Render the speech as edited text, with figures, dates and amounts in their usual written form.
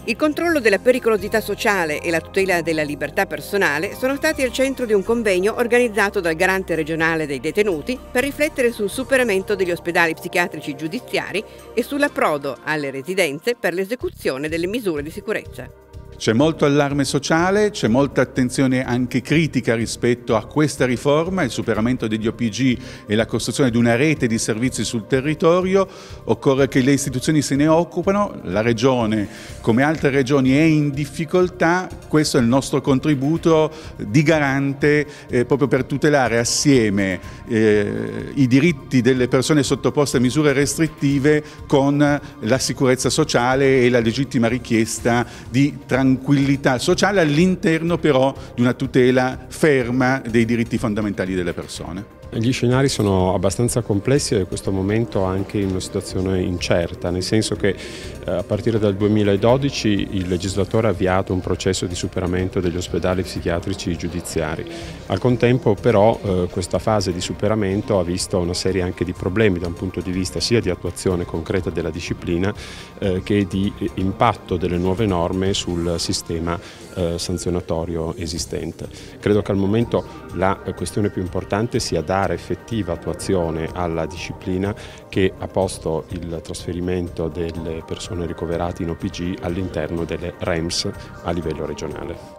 Il controllo della pericolosità sociale e la tutela della libertà personale sono stati al centro di un convegno organizzato dal Garante regionale dei detenuti per riflettere sul superamento degli ospedali psichiatrici giudiziari e sull'approdo alle residenze per l'esecuzione delle misure di sicurezza. C'è molto allarme sociale, c'è molta attenzione anche critica rispetto a questa riforma, il superamento degli OPG e la costruzione di una rete di servizi sul territorio. Occorre che le istituzioni se ne occupano, la Regione come altre regioni è in difficoltà, questo è il nostro contributo di garante proprio per tutelare assieme i diritti delle persone sottoposte a misure restrittive con la sicurezza sociale e la legittima richiesta di tranquillità sociale all'interno però di una tutela ferma dei diritti fondamentali delle persone. Gli scenari sono abbastanza complessi e in questo momento anche in una situazione incerta, nel senso che a partire dal 2012 il legislatore ha avviato un processo di superamento degli ospedali psichiatrici giudiziari. Al contempo però questa fase di superamento ha visto una serie anche di problemi da un punto di vista sia di attuazione concreta della disciplina che di impatto delle nuove norme sul sistema sanzionatorio esistente. Credo che al momento la questione più importante sia dare effettiva attuazione alla disciplina che ha posto il trasferimento delle persone ricoverate in OPG all'interno delle REMS a livello regionale.